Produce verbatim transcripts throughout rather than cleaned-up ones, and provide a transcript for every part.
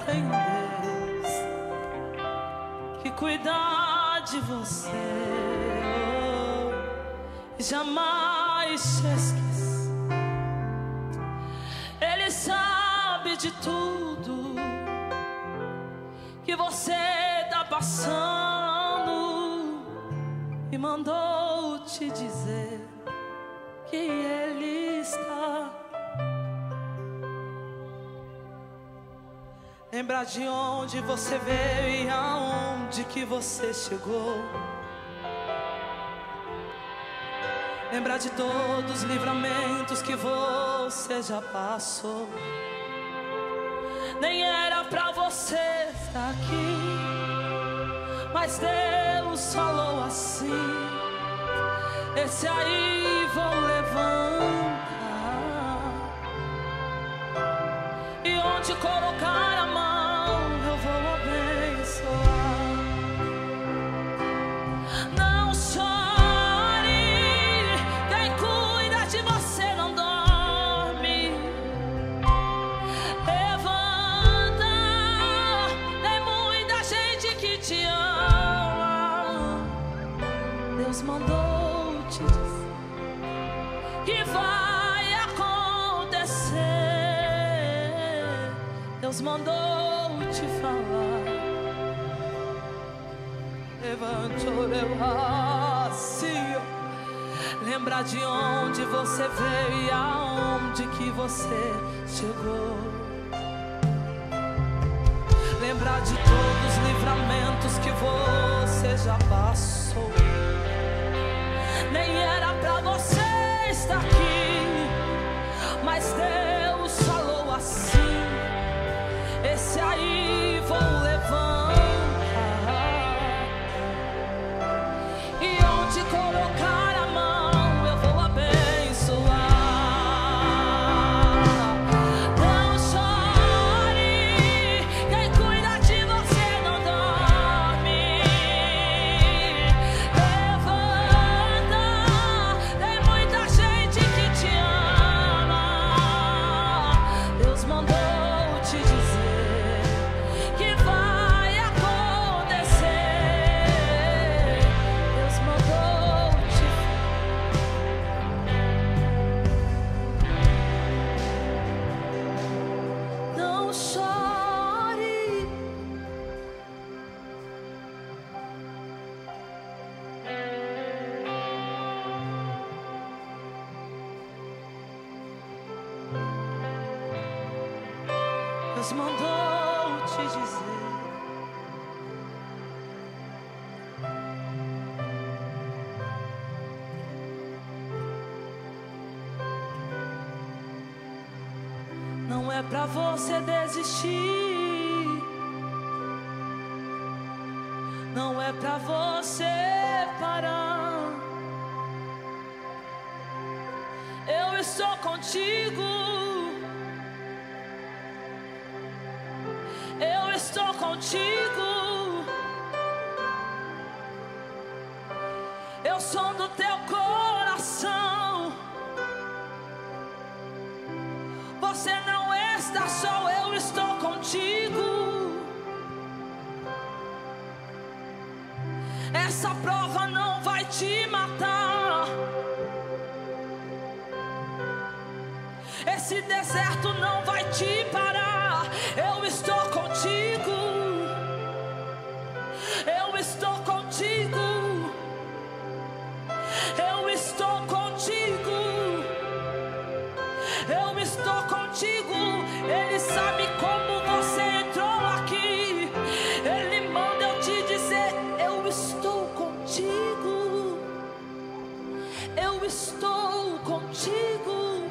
tem um Deus que cuida de você, oh, e jamais te esquece. Ele sabe de tudo que você tá passando e mandou te dizer que Ele está. Lembrar de onde você veio e aonde que você chegou. Lembrar de todos os livramentos que você já passou. Nem era pra você estar aqui, mas Deus falou assim: esse aí vou levantar, e onde colocar a mão eu vou abençoar. Não chore, quem cuida de você não dorme. Levanta, tem muita gente que te ama. Deus mandou te dizer que vai acontecer. Deus mandou te falar. Levantou, assim. Lembrar de onde você veio e aonde que você chegou. Lembrar de todos os livramentos que você já passou. Nem era pra você estar aqui, mas Deus falou assim: esse aí vou levantar, e onde colocar a mão eu vou abençoar. Não chore, quem cuida de você não dorme. Levanta, tem muita gente que te ama. Deus mandou te dizer que vai acontecer. Deus mandou te Não chore. Deus mandou te dizer não é pra você desistir, não é pra você parar. Eu estou contigo, eu estou contigo. Eu sou do teu coração. Você não está só, eu estou contigo. Essa prova não vai te matar. Esse deserto não vai te parar. Eu estou contigo. Eu estou contigo. Eu estou contigo. Eu estou contigo. Ele sabe como você entrou aqui. Ele manda eu te dizer: eu estou contigo. Eu estou contigo.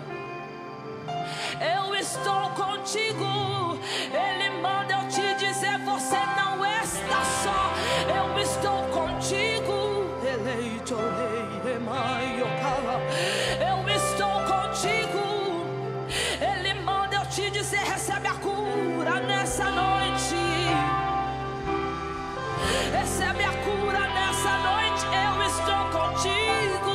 Eu estou contigo. Ele manda eu te dizer: você não está só. Eu estou contigo. Eleito rei, mãe, eu estou contigo. Ele manda eu te dizer: recebe a cura nessa noite. Recebe a cura nessa noite. Eu estou contigo.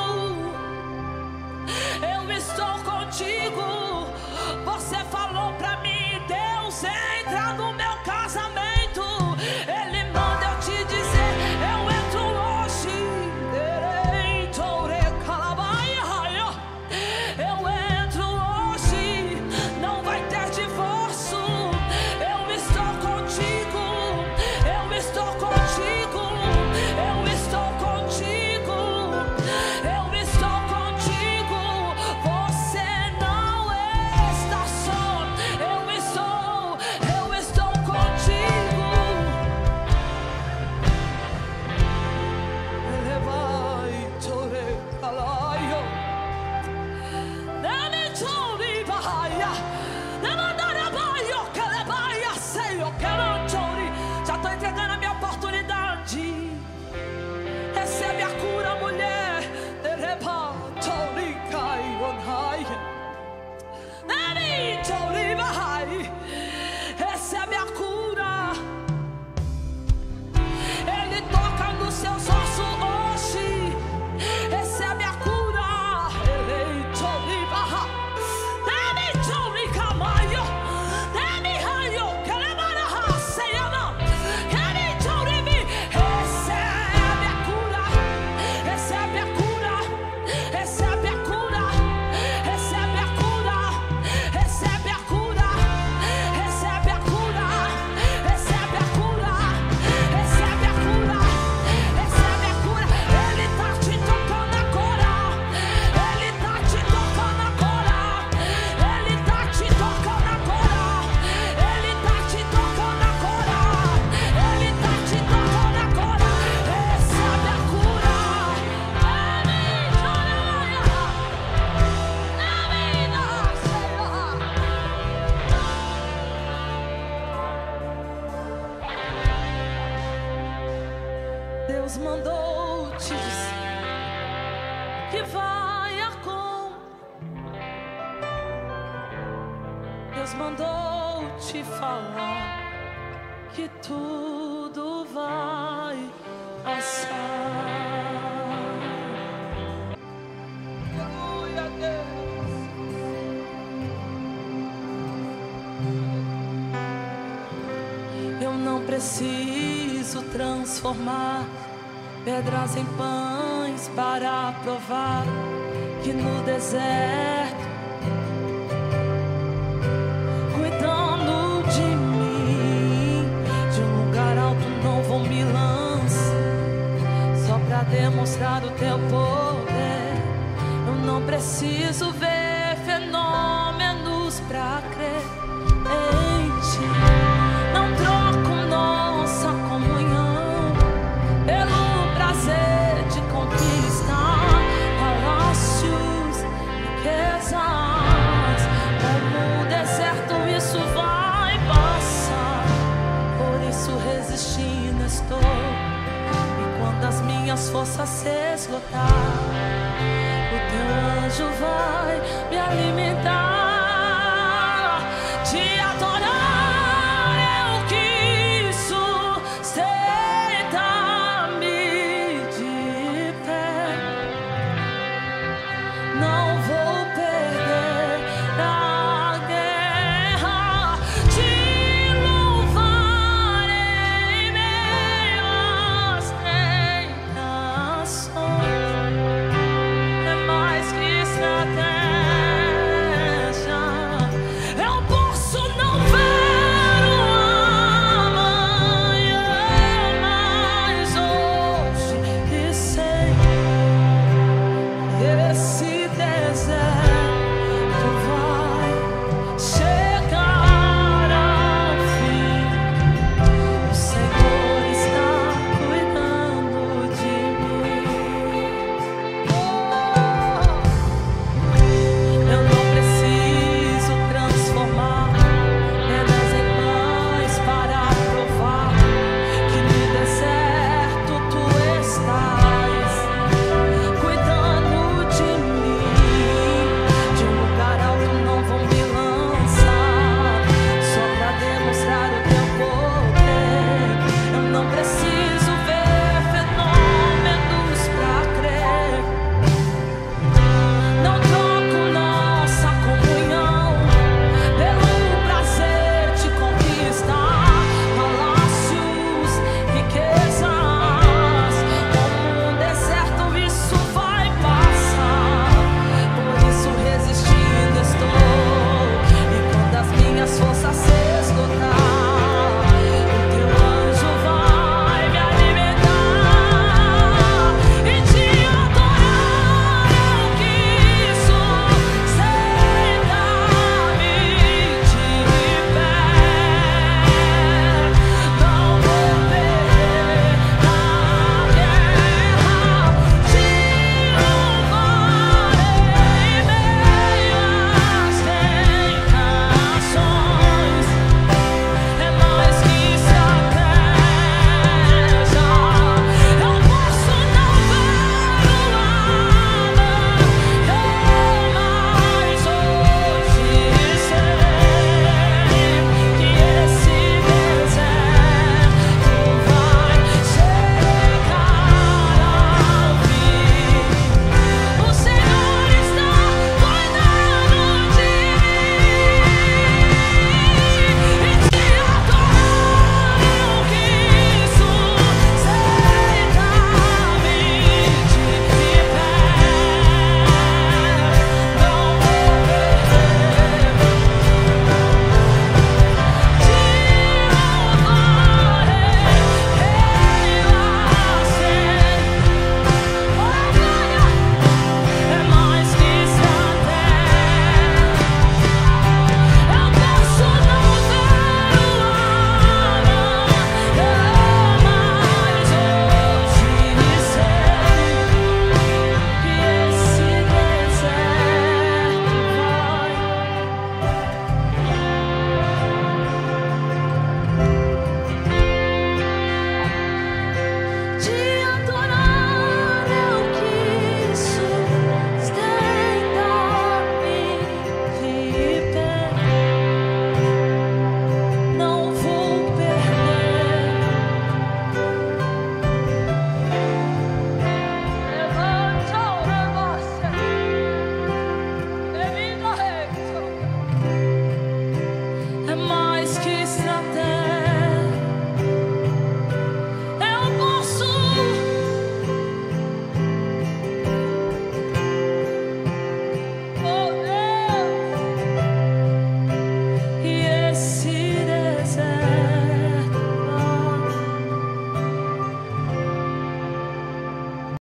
Eu estou contigo. Você falou pra mim, Deus. Deus mandou te falar que tudo vai passar. Aleluia, Deus. Eu não preciso transformar pedras em pães para provar que no deserto, cuidando de mim, de um lugar alto não vou me lançar, só pra demonstrar o teu poder. Eu não preciso ver fenômenos pra crer em ti. Não troco nossa comunhão pelo prazer de conquistar palácios, riquezas. Como o deserto isso vai passar, por isso resistindo estou. E quando as minhas forças se esgotar,